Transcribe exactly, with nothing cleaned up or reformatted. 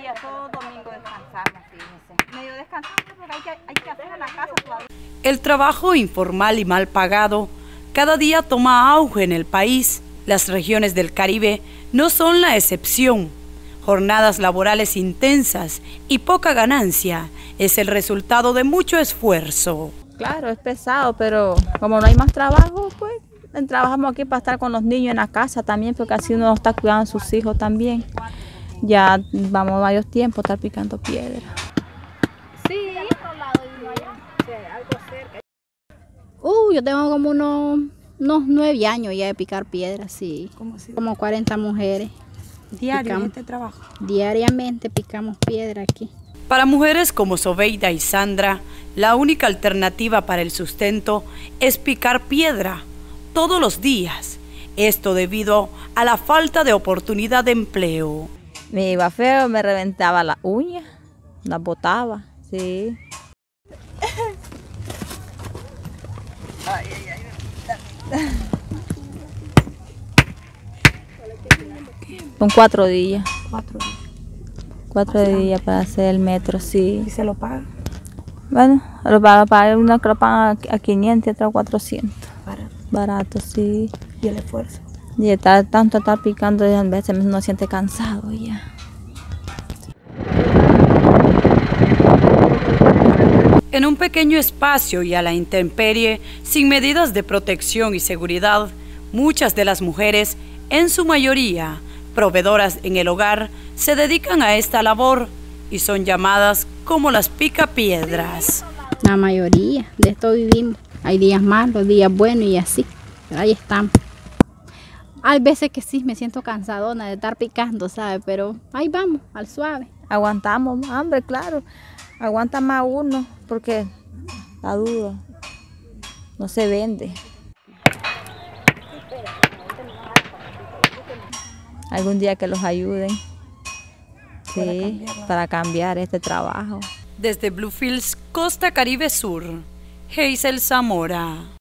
días, todo domingo descansamos, fíjense. Medio descansamos porque hay que, hay que hacer en la casa todavía. El trabajo informal y mal pagado cada día toma auge en el país. Las regiones del Caribe no son la excepción. Jornadas laborales intensas y poca ganancia es el resultado de mucho esfuerzo. Claro, es pesado, pero como no hay más trabajo, pues trabajamos aquí para estar con los niños en la casa también, porque así uno está cuidando a sus hijos también. Ya vamos varios tiempos a estar picando piedra. Sí. Uh, yo tengo como unos, unos nueve años ya de picar piedra, sí. ¿Cómo así? Como cuarenta mujeres. ¿Diario Picamos. este trabajo? Diariamente picamos piedra aquí. Para mujeres como Sobeida y Sandra, la única alternativa para el sustento es picar piedra todos los días. Esto debido a la falta de oportunidad de empleo. Me iba feo, me reventaba las uñas, las botaba, sí. Ay, ay, ay. Son cuatro días. Cuatro días. Cuatro días para hacer el metro, sí. ¿Y se lo paga? Bueno, lo paga para una que lo pagan a quinientos y otra a cuatrocientos. Barato. Barato, sí. ¿Y el esfuerzo? Y estar, tanto estar picando, a veces uno siente cansado ya. En un pequeño espacio y a la intemperie, sin medidas de protección y seguridad, muchas de las mujeres, en su mayoría proveedoras en el hogar, se dedican a esta labor y son llamadas como las picapiedras. La mayoría de esto vivimos. Hay días malos, días buenos y así, pero ahí estamos. Hay veces que sí me siento cansadona de estar picando, ¿sabes? Pero ahí vamos, al suave. Aguantamos hambre, claro. Aguanta más uno porque está duro. No se vende. Algún día que los ayuden. Sí, para cambiar este trabajo. Desde Bluefields, Costa Caribe Sur, Hazel Zamora.